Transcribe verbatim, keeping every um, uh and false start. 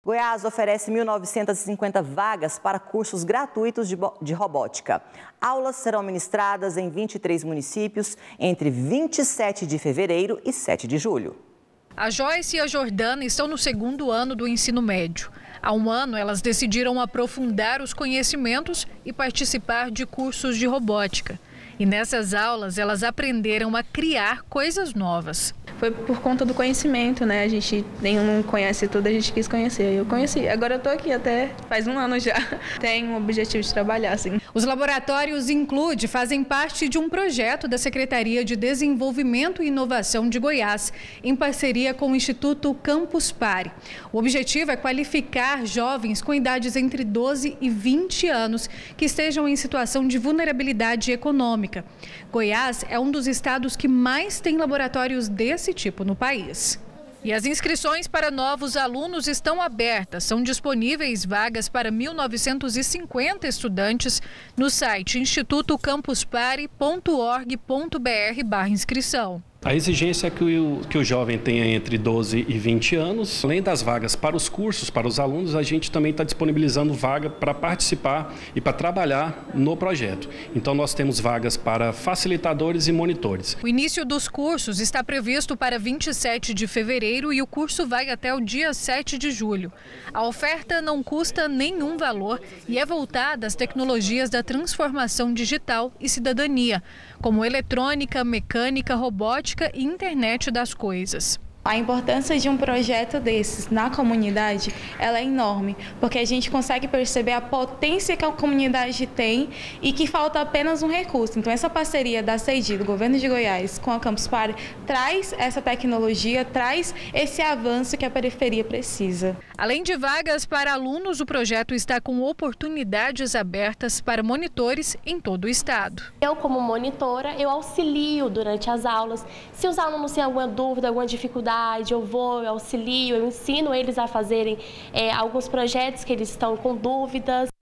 Goiás oferece mil novecentas e cinquenta vagas para cursos gratuitos de, de robótica. Aulas serão ministradas em vinte e três municípios entre vinte e sete de fevereiro e sete de julho. A Joyce e a Jordana estão no segundo ano do ensino médio. Há um ano, elas decidiram aprofundar os conhecimentos e participar de cursos de robótica. E nessas aulas, elas aprenderam a criar coisas novas. Foi por conta do conhecimento, né? A gente nenhum conhece tudo, a gente quis conhecer. Eu conheci, agora eu tô aqui até faz um ano já. Tenho o objetivo de trabalhar, assim. Os laboratórios Include fazem parte de um projeto da Secretaria de Desenvolvimento e Inovação de Goiás, em parceria com o Instituto Campus Party. O objetivo é qualificar jovens com idades entre doze e vinte anos que estejam em situação de vulnerabilidade econômica. Goiás é um dos estados que mais tem laboratórios desse tipo no país. E as inscrições para novos alunos estão abertas. São disponíveis vagas para mil novecentos e cinquenta estudantes no site instituto campus party ponto org ponto br barra inscrição. A exigência é que o, que o jovem tenha entre doze e vinte anos. Além das vagas para os cursos, para os alunos, a gente também está disponibilizando vaga para participar e para trabalhar no projeto. Então, nós temos vagas para facilitadores e monitores. O início dos cursos está previsto para vinte e sete de fevereiro e o curso vai até o dia sete de julho. A oferta não custa nenhum valor e é voltada às tecnologias da transformação digital e cidadania, como eletrônica, mecânica, robótica e internet das coisas. A importância de um projeto desses na comunidade, ela é enorme, porque a gente consegue perceber a potência que a comunidade tem e que falta apenas um recurso. Então, essa parceria da C E D I, do Governo de Goiás, com a Campus Party, traz essa tecnologia, traz esse avanço que a periferia precisa. Além de vagas para alunos, o projeto está com oportunidades abertas para monitores em todo o estado. Eu, como monitora, eu auxilio durante as aulas. Se os alunos têm alguma dúvida, alguma dificuldade, eu vou, eu auxilio, eu ensino eles a fazerem é, alguns projetos que eles estão com dúvidas.